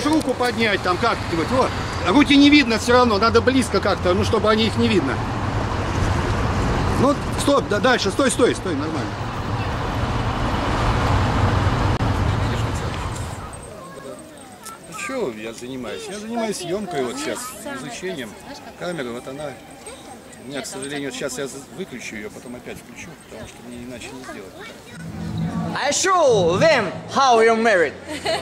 руку поднять, там как-нибудь. Вот. Руки не видно все равно, надо близко как-то, ну, чтобы они их не видно. Ну, стоп, да, дальше, стой, нормально. Ну что я занимаюсь? Я занимаюсь съемкой вот сейчас, изучением камеры, вот она. У меня, к сожалению, вот сейчас я выключу ее, потом опять включу, потому что мне иначе не сделать. I show them how you're married.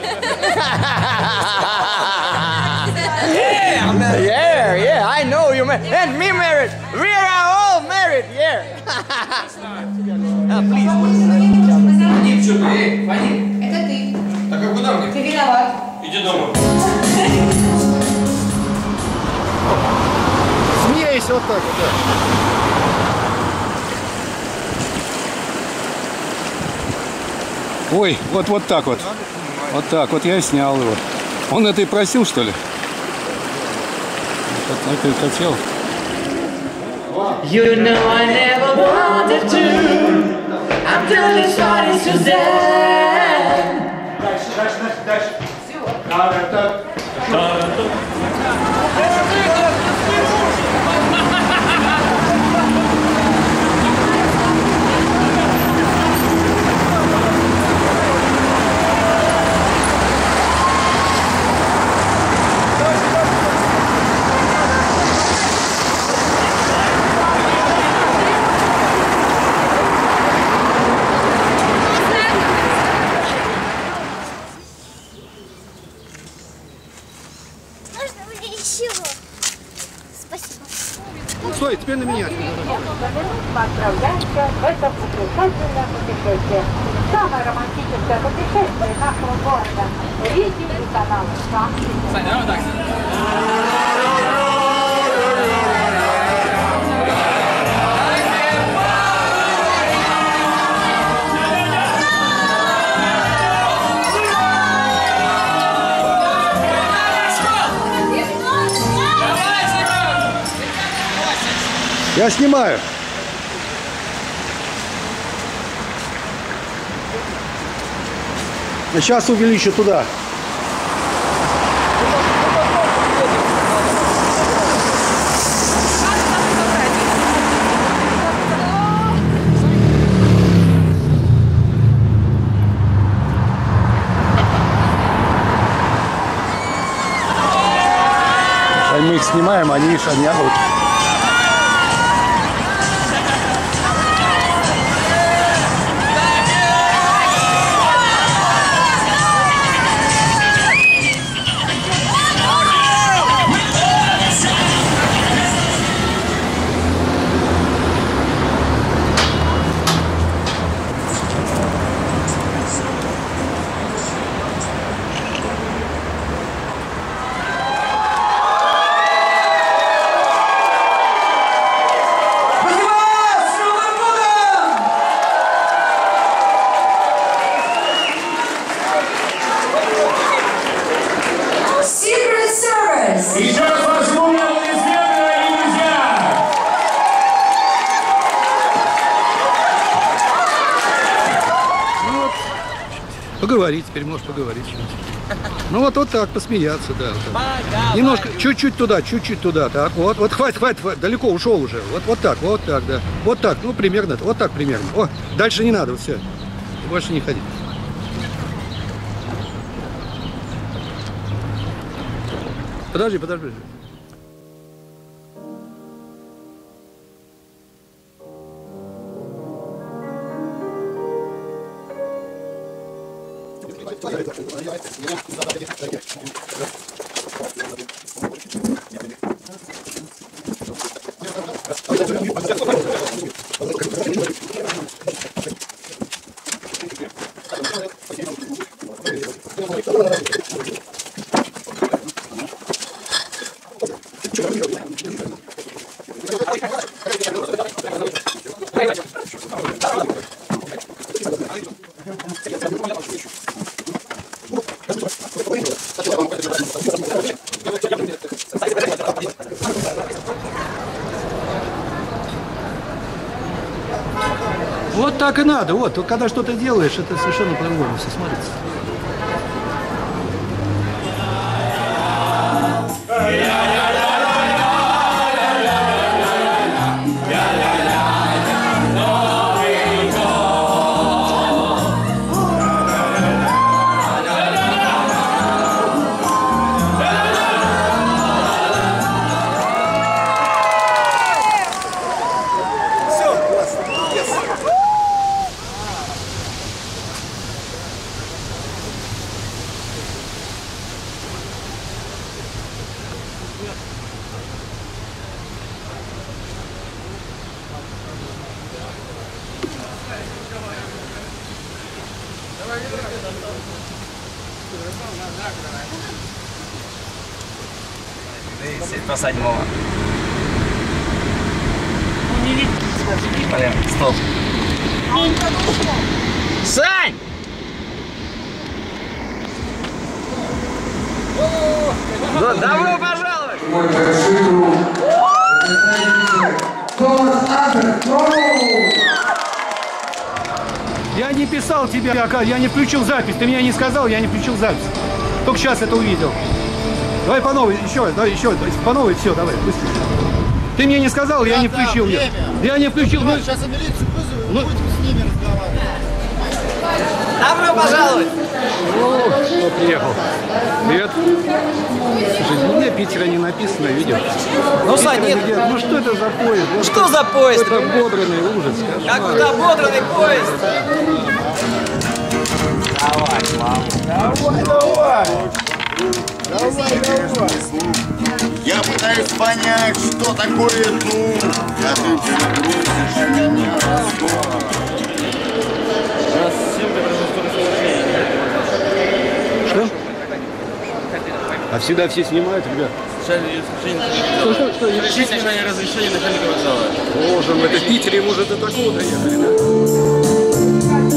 Yeah, I know you married. And me married. We are all married, yeah. Please. Вадим, что ты? Вадим. Это ты. Так а куда мне? Ты виноват. Иди дома. Смейся вот так вот, да. Ой, вот так вот. Вот так вот я и снял его. Он это и просил, что ли? Это и хотел. You know I never wanted to. I'm telling stories to them. Дальше. Стой, теперь на меня. Отправляемся в это потрясательное путешествие. Самое романтическое путешествие нашего города. Риддик и канал. Я снимаю. Я сейчас увеличу туда. Мы их снимаем, они орут. Еще раз возьму аплодисменты, дорогие друзья! Ну вот, поговорить, теперь можешь поговорить. Ну вот так, посмеяться, да. Вот немножко, чуть-чуть туда, так. Вот, хватит, далеко ушел уже. Вот так, да. Вот так, ну примерно, вот так примерно. О, дальше не надо, все. Больше не ходи. Подожди. Вот так и надо. Вот, когда что-то делаешь, это совершенно по-другому все смотрится. Посадьмова. Не видно. Стоп. Сань! Добро пожаловать! Мой большой друг. Томас Андерс. Я не писал тебе, я не включил запись. Ты меня не сказал, я не включил запись. Только сейчас это увидел. Давай по новой, еще, по новой, все, давай, быстрее. Ты мне не сказал, я не включил ее. Я не включил. Сейчас я милицию вызову, будете с ними разговаривать. Добро пожаловать! Кто приехал? Привет. Слушай, нигде Питера не написано, видел? Ну, Сань, нет. Ну что это за поезд? Что за поезд? Это ободранный ужас. Какой-то ободранный поезд. Давай, Давай. Я пытаюсь понять, что такое дух, а ты все грузишь меня раздор. Что? А всегда все снимают, ребят? Что? Исключительное разрешение начальника вокзала. Боже мой, это в Питере, может, до такого доехали, да?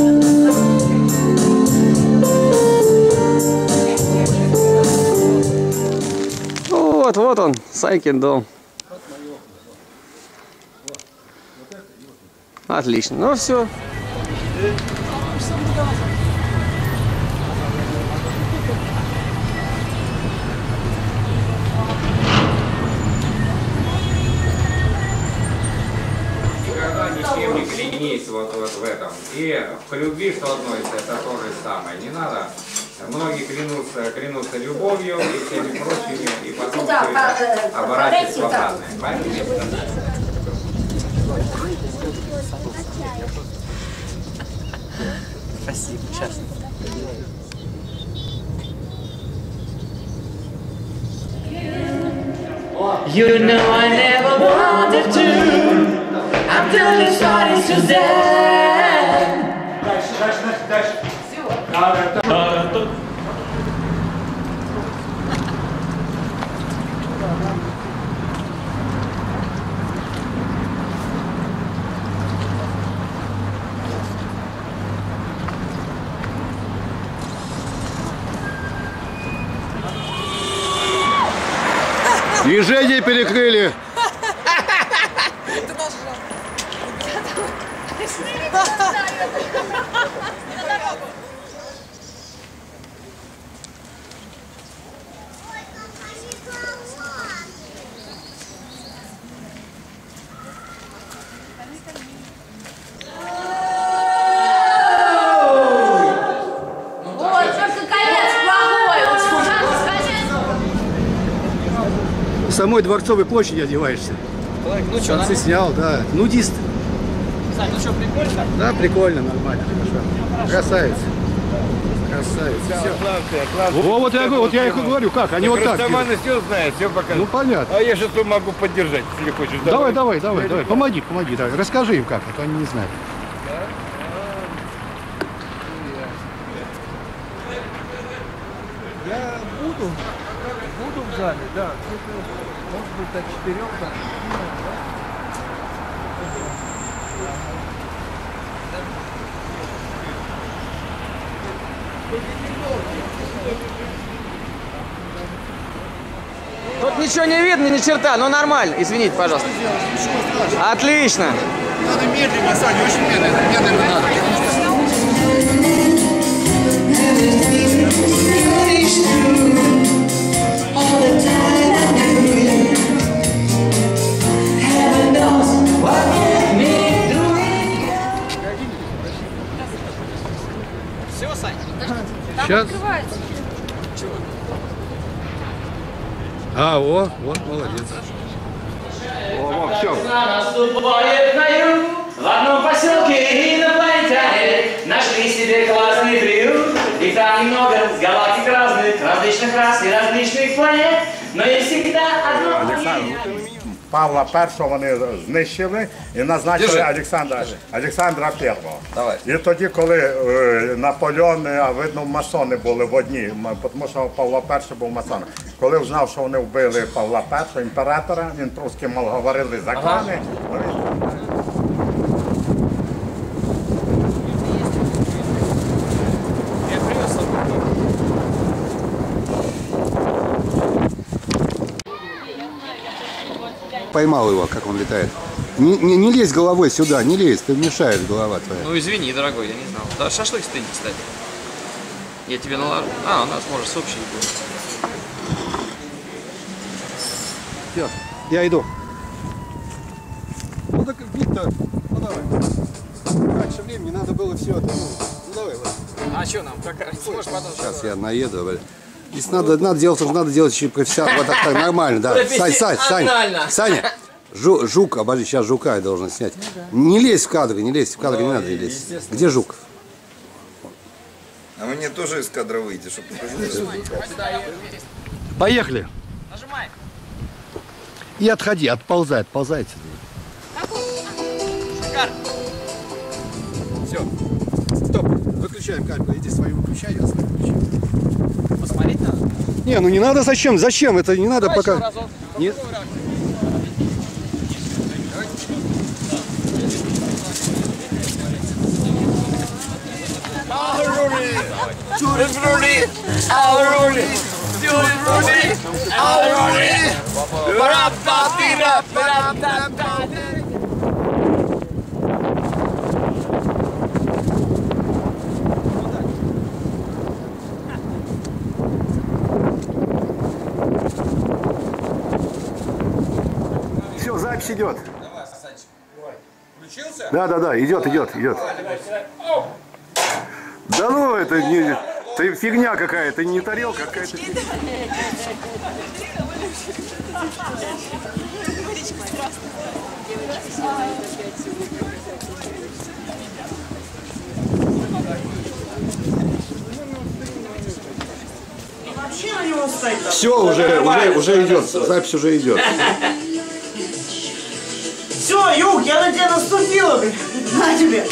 Вот он, Сайкин дом. Отлично, ну все. Никогда ни с кем не клянись вот в этом. И по любви, что относится, это то же самое. Не надо. Многие клянутся любовью и всеми прочими, и потом все это оборачивается в обратное. Спасибо, сейчас. You know I never wanted to. I'm telling stories to them. Дальше. Движение перекрыли. В самой Дворцовой площади одеваешься. Ну что, Ты снял, да. Нудист. Сань, ну что, прикольно? Да, прикольно, нормально, хорошо. Красавица. Красавица. Все. Вот я их говорю, как? Они вот так. Растаманы все знает, все показывает. Ну понятно. А я сейчас могу поддержать, если хочешь. Давай. Помоги, давай. Расскажи им как, а то они не знают. Я буду в зале, да. Может быть, до 4, да. Тут ничего не видно, ни черта, но нормально. Извините, пожалуйста. Отлично. Надо медленнее, Саня, очень медленно надо. Все, Сань. Сейчас. Вот, молодец. Все. Наступает на юг, в одном поселке инопланетяне нашли себе классный приют. Их там немного, с галактик разных, различных рас и различных планет. Но есть всегда одно Павла І вони знищили і назначили Олександра І. І тоді, коли Наполеон, видно, масони були в одній, тому що Павло І був масоном. Коли знав, що вони вбили Павла І, імператора, він трошки говорили закони. Поймал его, как он летает. Не лезь головой сюда, не лезь, ты мешаешь, голова твоя. Ну извини, дорогой, я не знал. Да, шашлык стынь, кстати. Я тебе наложу. А, у нас может с общей будет. Все, я иду. Ну так вид-то, ну давай. Раньше времени надо было все это. Ну давай, ладно. А что нам? Сможешь потом? Сейчас я наеду. Здесь надо делать еще профессионально. Вот так нормально, да. Саня. Жук, обожди, сейчас жука я должен снять. Не лезь в кадры, не надо лезть. Где жук? А мне тоже из кадра выйти, чтобы показать. Поехали. Нажимай. И отходи, отползай. Шикарно. Все. Стоп. Выключаем камеру. Иди свою выключай, я свою выключаю. Посмотреть надо? Не, ну не надо, зачем? Это не надо пока. Нет. Все, запись идет. Давай, Сасанчик. Включился? Да, идет. Да ну, это не... Это фигня какая-то, не тарелка, какая-то фигня. Все, уже идет, запись уже идет. Все, Юг, я на тебя наступила, блин. На тебе.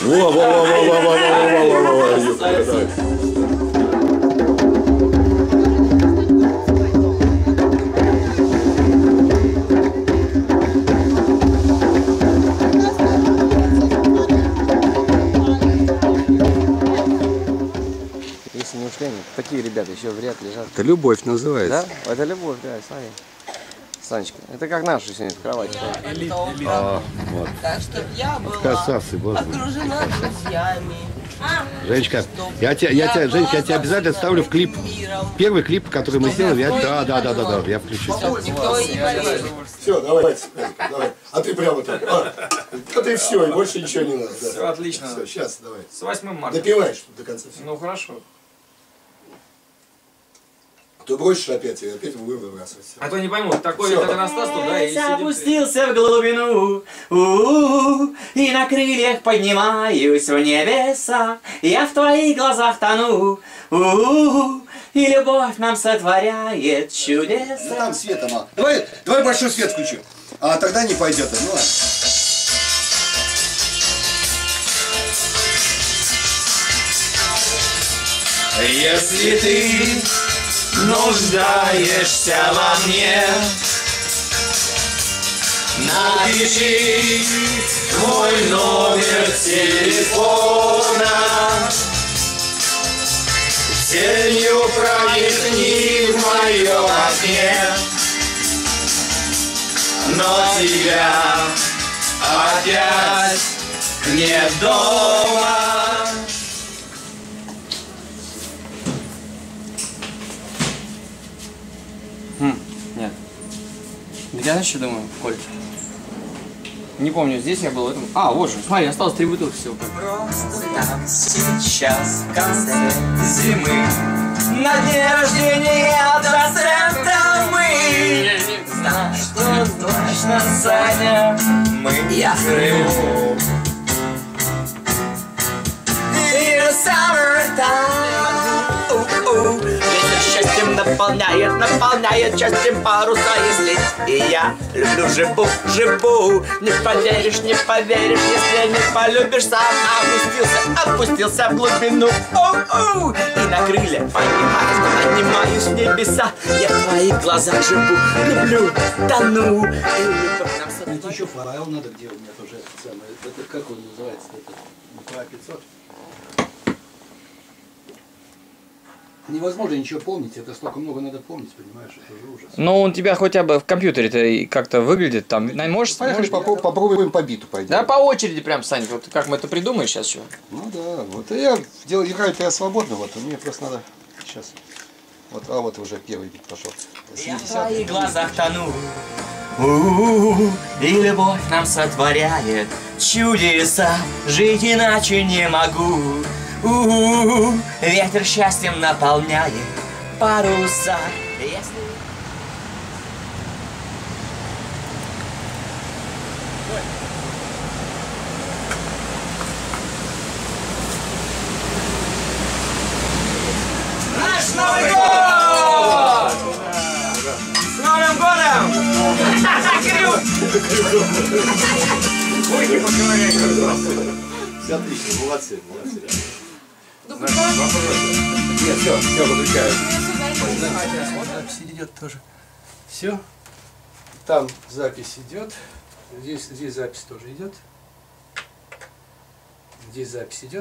Если не ушли, такие ребята еще в ряд лежат. Это любовь называется. Да? Это любовь, да, Саня. Санечка, это как наши сегодня в кровати. Вот. Так что я была Красавцы, боже мой. окружена друзьями. Женечка, я тебя обязательно ставлю в клип. Первый клип, который мы сделали, да, я включу. Все, давай. А ты прямо так. Это и все, и больше ничего не надо. Все, отлично. Все, сейчас, давай. С 8 марта. Допиваешь до конца. Ну хорошо. То бросишь опять будем выбрасывать. А то не пойму, такой иконостас туда и сидим. Опустился в глубину, и на крыльях поднимаюсь в небеса. Я в твоих глазах тону, и любовь нам сотворяет чудеса. Ну там света мало. Давай большой свет включим. А тогда не пойдет. Ну ладно. Если ты нуждаешься во мне, напиши мой номер телефона. Тенью проникни в моем окне, но тебя опять нет дома. Нет. Я знаешь, что думаю, Коль? Не помню, здесь я был, в этом... А, вот же, смотри, осталось 3 бутылки всего. Просто там сейчас в конце зимы на дне рождения доцента мы. Знаешь, что точно, Саня, я в Крыму. In the summertime, ветер счастья счастьем наполняет, наполняет счастьем паруса если. И я люблю живу, живу. Не поверишь, не поверишь, если не полюбишь, сам опустился в глубину. Оу-оу. И на крылья поднимаюсь в небеса. Я в твоих глазах живу, люблю, тону. Это еще файл надо, где у меня тоже самое. Это как он называется? Это 500. Невозможно ничего помнить, это столько много надо помнить, понимаешь, это уже ужас. Но он у тебя хотя бы в компьютере-то как-то выглядит, там, можешь... Поехали, попробуем по биту пойдем. Да, по очереди прям, Сань, вот как мы это придумаем сейчас еще. Ну да, вот я играю-то я свободно, вот, мне просто надо сейчас. Вот, а вот уже первый бит пошел. Я в твоих глазах тону. И любовь нам сотворяет чудеса, жить иначе не могу. Ветер счастьем наполняет паруса. Если... Наш Новый год! С Новым годом! Ой, не поговорили. Все отлично, молодцы, молодцы. Нет, все, выключаю. Запись идет тоже. Все. Там запись идет. Здесь запись тоже идет. Здесь запись идет.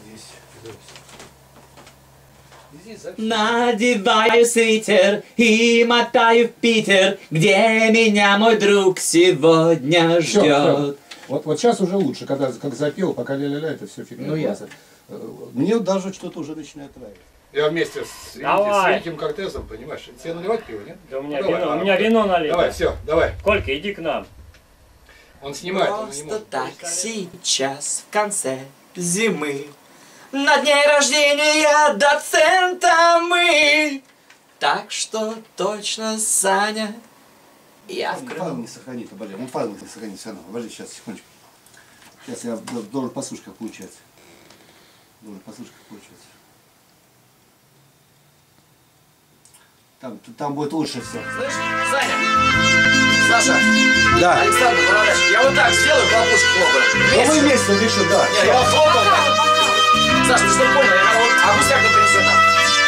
И здесь запись. Надеваю свитер и мотаю в Питер, где меня мой друг сегодня ждет. Вот сейчас уже лучше, когда как запел, пока ля-ля-ля, это все фигня. Ну ясно. Мне даже что-то уже начинает нравиться. Я вместе с Великим Кортесом, понимаешь, тебе наливать пиво, нет? Да у меня вино, у меня вино налито. Давай, все, давай. Колька, иди к нам. Он снимает, он не Просто может. так сейчас, в конце зимы, на дне рождения доцента мы. Так что точно, Саня, я в Файл не сохранит, обожди. Он файл не сохранит, все равно. Обожди, сейчас, секундочку. Сейчас я должен послушать, как получается. Должен послушать, как получается. Там будет лучше все. Слышь, Саня! Саша! Да. Александр Бородович, я вот так сделаю, хлопушку хлопаю. Ну мы вместе решим, да. Не, я хлопал так. Саш, ты что понял? Я вот агустяк не принесет нам.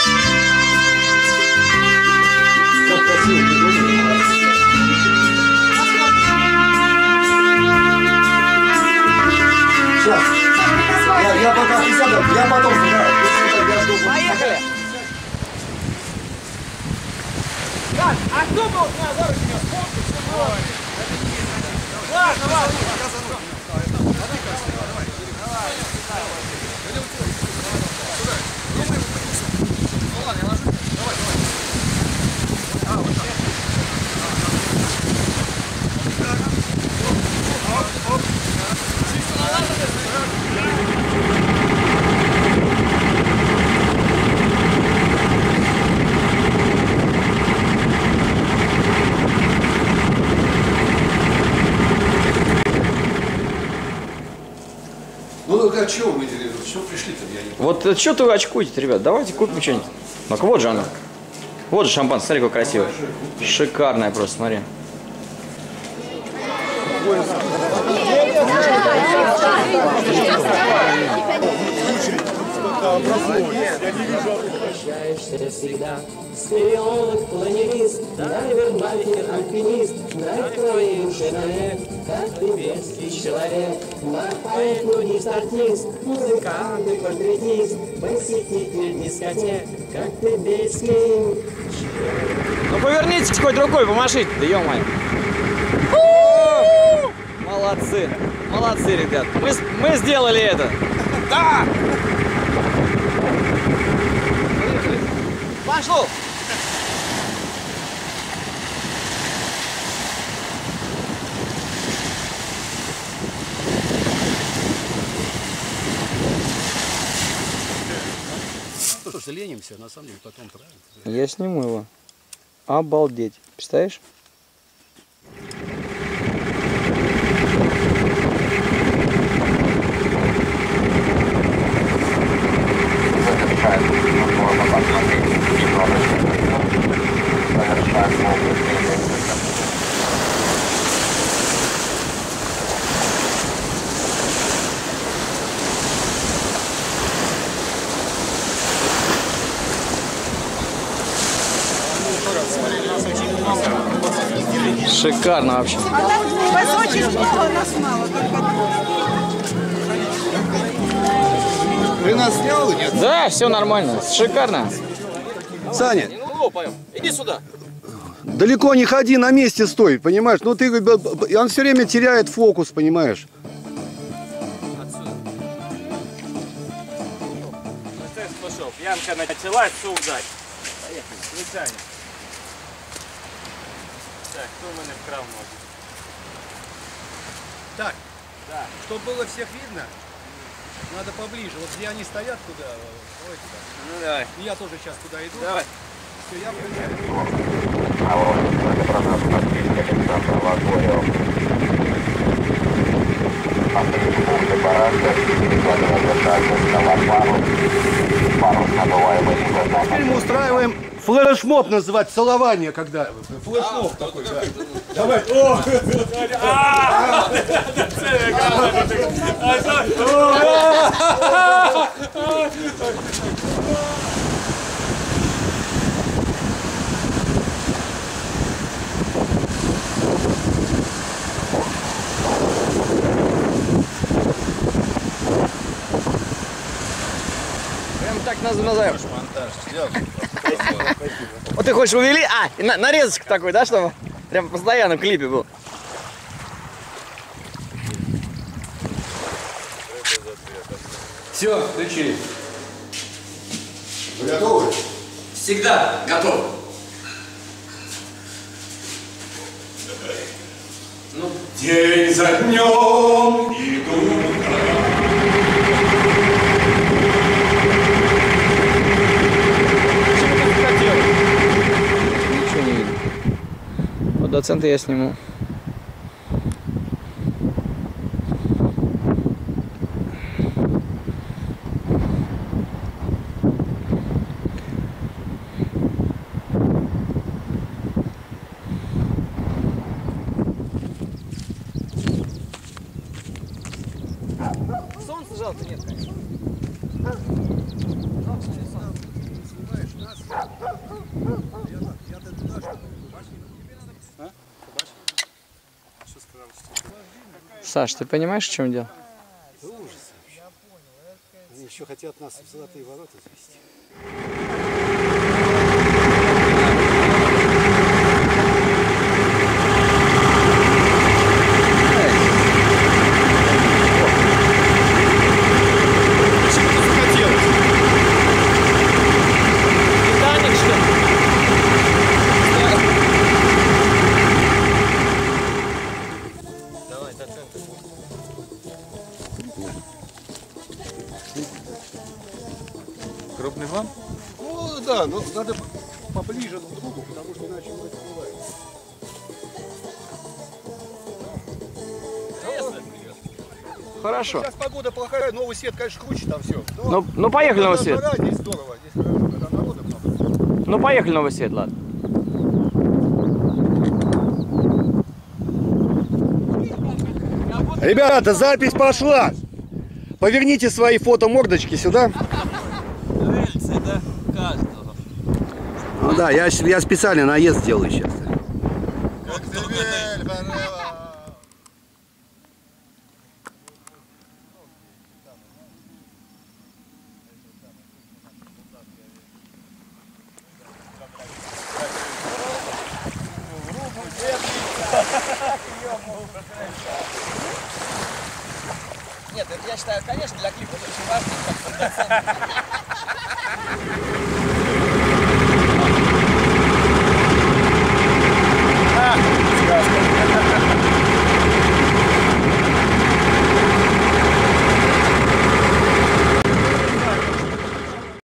Как красиво. Сейчас. Я пока присяду, я потом сыграю. Поехали! Так, а кто был с меня за руки? Ладно, ладно. Ну, а чего вы что пришли-то? Вот что вы очкуете, ребят? Давайте купим что-нибудь. Ну-ка, вот же оно. Вот же шампанское, смотри, какое красивое. Шикарное просто, смотри. Прощаешься всегда, спелеолог, планерист, дайвер, альпинист, драйв уши навек, как ты бедский человек, поэт, нудист, артист, музыкант и портретист, посетитель дискотек, как ты бедский. Ну повернитесь хоть рукой, помашите, да ё-моё. Молодцы, молодцы, ребят. Мы сделали это. Да! Пошло! Просто ленимся, на самом деле, потом правильно. Я сниму его. Обалдеть. Представляешь? Шикарно вообще. Вас очень много, нас мало, только Ты нас снял или нет? Да, все нормально. Шикарно. Саня, Иди сюда. далеко не ходи, на месте стой, понимаешь? Ну ты, он все время теряет фокус, понимаешь? Процесс пошел. Янка началась, сук дать. Поехали, звичайно. Так, хто в мене вкрав може? Так, да. Чтобы было всех видно, надо поближе. Вот где они стоят, туда. Давайте так. Ну давай. И я тоже сейчас туда иду. Давай. Все, я включаю. Теперь мы устраиваем флешмоб, называть целование, когда флешмоб такой, да. Давай. Прям так назовем. Вот ты хочешь увели? А, нарезочка такой, да, чтобы прям постоянно в клипе был. Все, включили. Вы готовы? Всегда готов. Ну. День за днем идут. Ничего не видно. Вот доцента я сниму. Солнце жалко нет, конечно. Саш, ты понимаешь, в чем дело? Ужас. Они еще хотят нас в золотые ворота завести. Крупный план? Ну да, но надо поближе друг к другу, потому что иначе мы это бывает. Хорошо. Сейчас погода плохая, новый свет, конечно, круче там все. Ну поехали, новый свет. Здесь здорово, здесь хорошо, когда народа много. Ну поехали, новый свет, ладно. Ребята, запись пошла. Поверните свои фотомордочки сюда. Рельсы, да? Каждого. Ну да, я специально наезд делаю сейчас. Нет, я считаю, конечно, для клипа это очень важно.